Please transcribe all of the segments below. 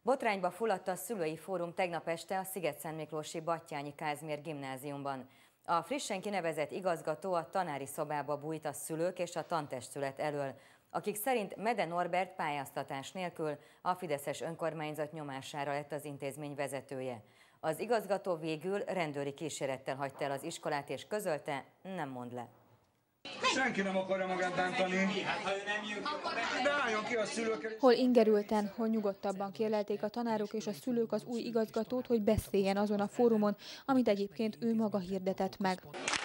Botrányba fulladt a szülői fórum tegnap este a Szigetszentmiklósi Batthyány Kázmér gimnáziumban. A frissen kinevezett igazgató a tanári szobába bújt a szülők és a tantestület elől, akik szerint Mede Norbert pályáztatás nélkül a fideszes önkormányzat nyomására lett az intézmény vezetője. Az igazgató végül rendőri kísérettel hagyta el az iskolát és közölte, nem mond le. Senki nem akarja magát bántani. De álljon ki a szülők. Hol ingerülten, hol nyugodtabban kérlelték a tanárok és a szülők az új igazgatót, hogy beszéljen azon a fórumon, amit egyébként ő maga hirdetett meg.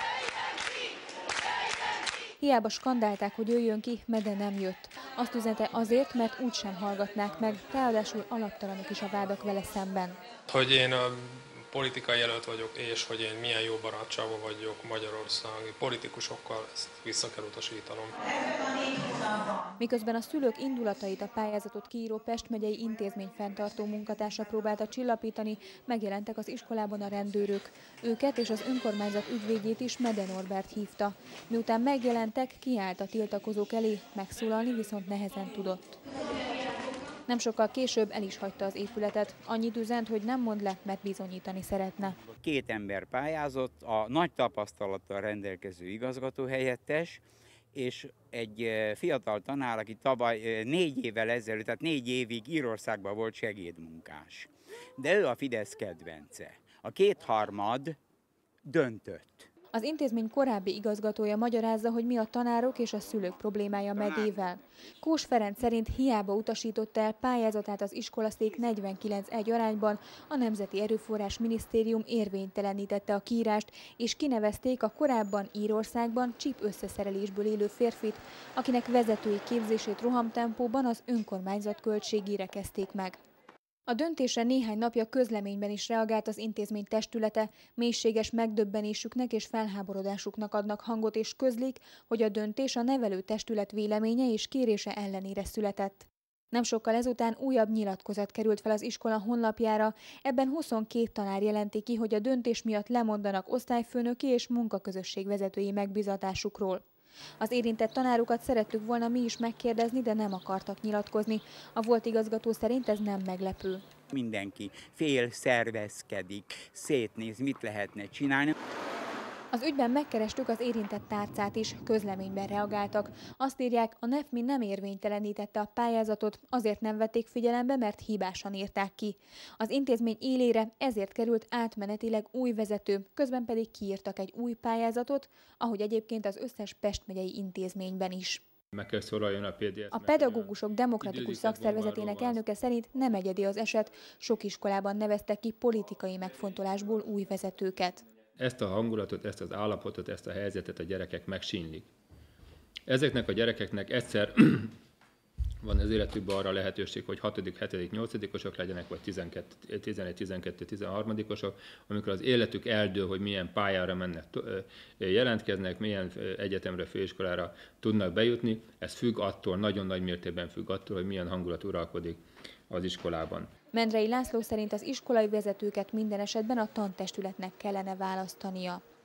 Hiába skandálták, hogy jöjjön ki, Mede nem jött. Azt üzente azért, mert úgysem hallgatnák meg, ráadásul alaptalanok is a vádak vele szemben. Hogy én a politikai jelölt vagyok, és hogy én milyen jó barátságban vagyok magyarországi politikusokkal, ezt vissza kell utasítanom. Miközben a szülők indulatait a pályázatot kiíró Pest megyei intézményfenntartó munkatársa próbálta csillapítani, megjelentek az iskolában a rendőrök. Őket és az önkormányzat ügyvédjét is Mede Norbert hívta. Miután megjelentek, kiállt a tiltakozók elé, megszólalni viszont nehezen tudott. Nem sokkal később el is hagyta az épületet. Annyit üzent, hogy nem mond le, mert bizonyítani szeretne. Két ember pályázott, a nagy tapasztalattal rendelkező igazgatóhelyettes, és egy fiatal tanár, aki tavaly 4 évvel ezelőtt, tehát 4 évig Írországban volt segédmunkás. De ő a Fidesz kedvence. A kétharmad döntött. Az intézmény korábbi igazgatója magyarázza, hogy mi a tanárok és a szülők problémája Medével. Kós Ferenc szerint hiába utasította el pályázatát az iskolaszék 49:1 arányban, a Nemzeti Erőforrás Minisztérium érvénytelenítette a kiírást, és kinevezték a korábban Írországban csíp összeszerelésből élő férfit, akinek vezetői képzését rohamtempóban az önkormányzat költségére kezdték meg. A döntésre néhány napja közleményben is reagált az intézmény testülete, mélységes megdöbbenésüknek és felháborodásuknak adnak hangot és közlik, hogy a döntés a nevelőtestület véleménye és kérése ellenére született. Nem sokkal ezután újabb nyilatkozat került fel az iskola honlapjára, ebben 22 tanár jelenti ki, hogy a döntés miatt lemondanak osztályfőnöki és munkaközösség vezetői megbízatásukról. Az érintett tanárokat szerettük volna mi is megkérdezni, de nem akartak nyilatkozni. A volt igazgató szerint ez nem meglepő. Mindenki szervezkedik, szétnéz, mit lehetne csinálni. Az ügyben megkerestük az érintett tárcát is, közleményben reagáltak. Azt írják, a NEFMI nem érvénytelenítette a pályázatot, azért nem vették figyelembe, mert hibásan írták ki. Az intézmény élére ezért került átmenetileg új vezető, közben pedig kiírtak egy új pályázatot, ahogy egyébként az összes Pest megyei intézményben is. Meg kell szólaljon a PDS. A Pedagógusok Demokratikus Szakszervezetének elnöke szerint nem egyedi az eset, sok iskolában neveztek ki politikai megfontolásból új vezetőket. Ezt a hangulatot, ezt az állapotot, ezt a helyzetet a gyerekek megsínlik. Ezeknek a gyerekeknek egyszer van az életükben arra lehetőség, hogy 6., 7., 8-osok legyenek, vagy 11, 12, 13-osok, amikor az életük eldől, hogy milyen pályára mennek, jelentkeznek, milyen egyetemre, főiskolára tudnak bejutni. Ez függ attól, nagyon nagy mértékben függ attól, hogy milyen hangulat uralkodik az iskolában. Mendrei László szerint az iskolai vezetőket minden esetben a tantestületnek kellene választania.